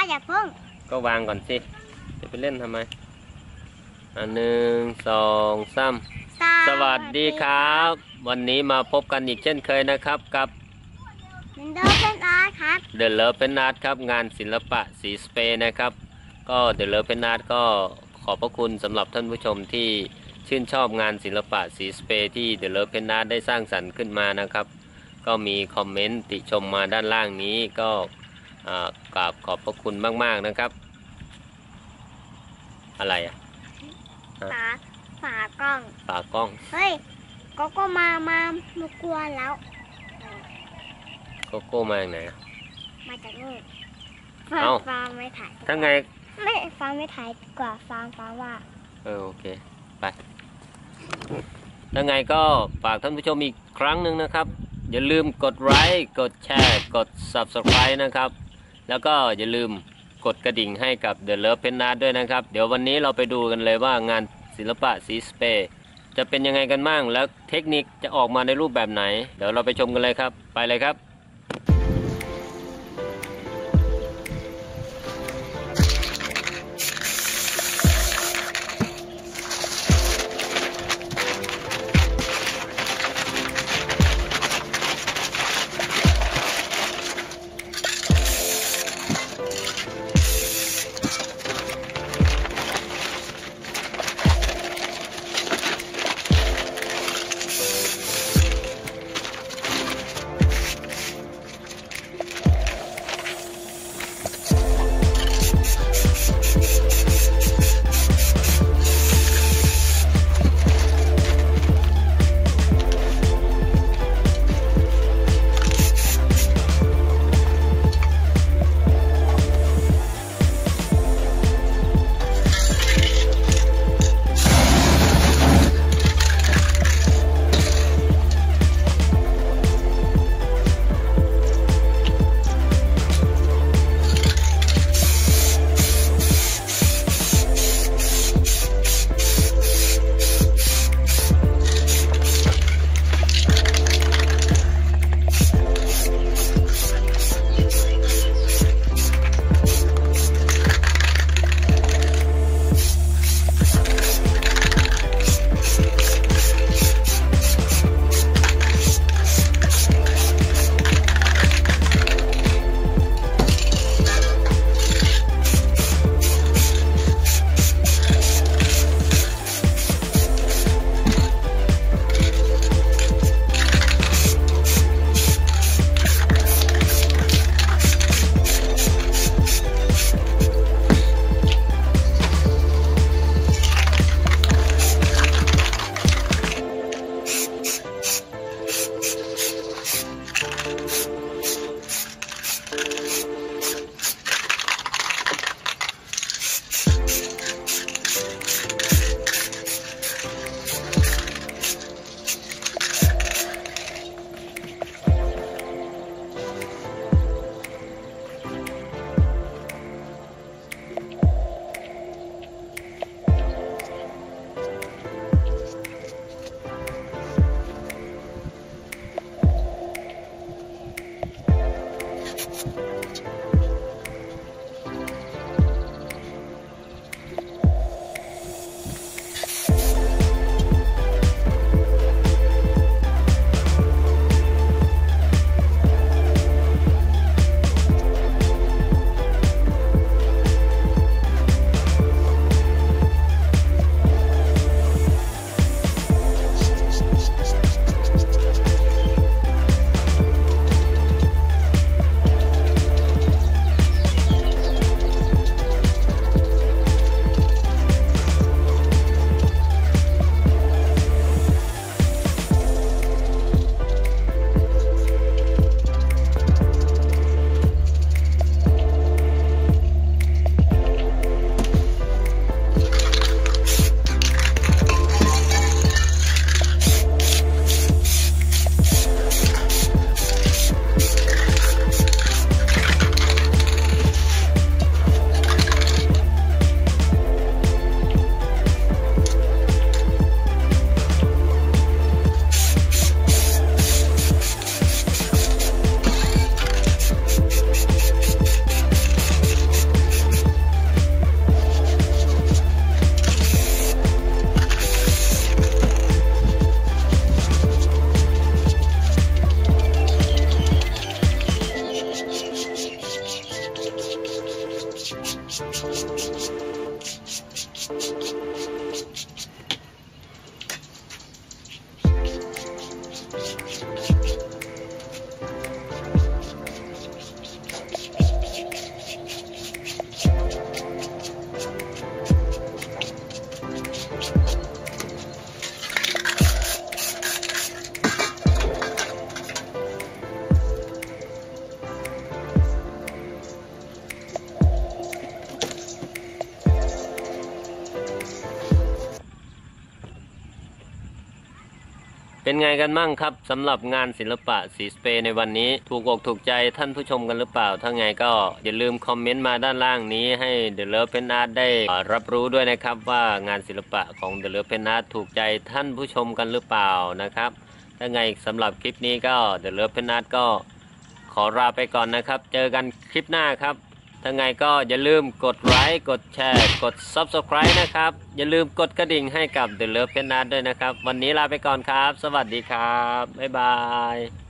อย่าเพิ่งก็วางก่อนสิจะไปเล่นทำไม1 2 3สวัสดีครับวันนี้มาพบกันอีกเช่นเคยนะครับกับเดอะเป็นอาร์ตครับเดอะเลิฟเป็นอาร์ตครับงานศิลปะสีสเปรย์นะครับก็เดอะเลิฟเป็นอาร์ตก็ขอบพระคุณสำหรับท่านผู้ชมที่ชื่นชอบงานศิลปะสีสเปรย์ที่เดอะเลิฟเป็นอาร์ตได้สร้างสรรค์ขึ้นมานะครับก็มีคอมเมนต์ติชมมาด้านล่างนี้ก็กราบขอบพระคุณมากๆนะครับอะไรอ่ะฝากล้องเฮ้ยก็มากลัวแล้วโก้มาจากไหนมาจากนู่นฟาร์มไม่ถ่ายทั้งไงไม่ฟาร์มไม่ถ่ายกว่าฟาร์มว่าโอเคไปทั้งไงก็ฝากท่านผู้ชมอีกครั้งหนึ่งนะครับอย่าลืมกดไลค์กดแชร์กด Subscribe นะครับแล้วก็อย่าลืมกดกระดิ่งให้กับ The Love Pen Art ด้วยนะครับเดี๋ยววันนี้เราไปดูกันเลยว่างานศิลปะสีสเปรย์จะเป็นยังไงกันบ้างแล้วเทคนิคจะออกมาในรูปแบบไหนเดี๋ยวเราไปชมกันเลยครับไปเลยครับเป็นไงกันมั่งครับสำหรับงานศิลปะสีสเปรย์ในวันนี้ถูกอกถูกใจท่านผู้ชมกันหรือเปล่าถ้าไงก็อย่าลืมคอมเมนต์มาด้านล่างนี้ให้ The Love Pen Art ได้รับรู้ด้วยนะครับว่างานศิลปะของ The Love Pen Art ถูกใจท่านผู้ชมกันหรือเปล่านะครับถ้าไงสำหรับคลิปนี้ก็ The Love Pen Art ก็ขอลาไปก่อนนะครับเจอกันคลิปหน้าครับถ้าไงก็อย่าลืมกดไลค์กดแชร์กด Subscribe นะครับอย่าลืมกดกระดิ่งให้กับ The Love Pen Art ด้วยนะครับวันนี้ลาไปก่อนครับสวัสดีครับบ๊ายบาย